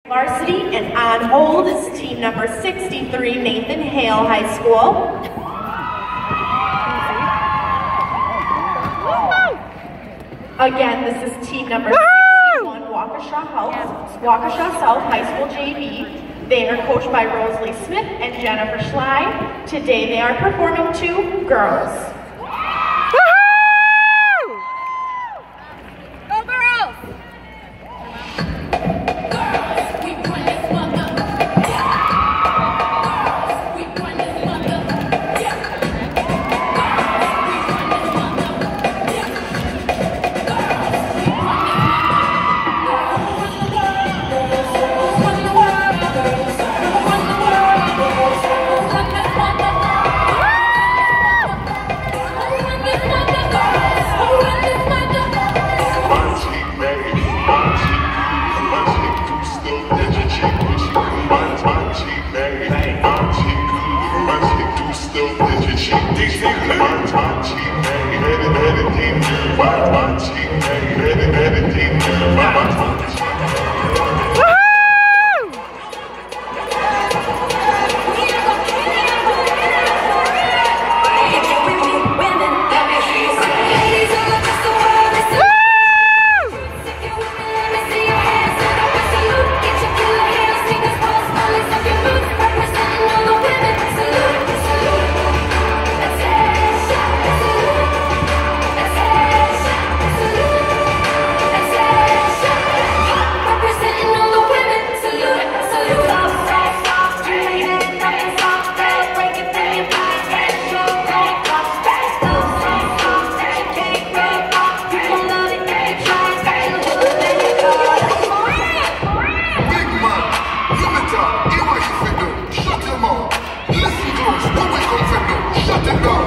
Varsity, and on hold is team number 63, Nathan Hale High School. Again, this is team number 61, Waukesha South High School JV. They are coached by Rosalie Smith and Jennifer Schley. Today they are performing to Girls. Shut it down.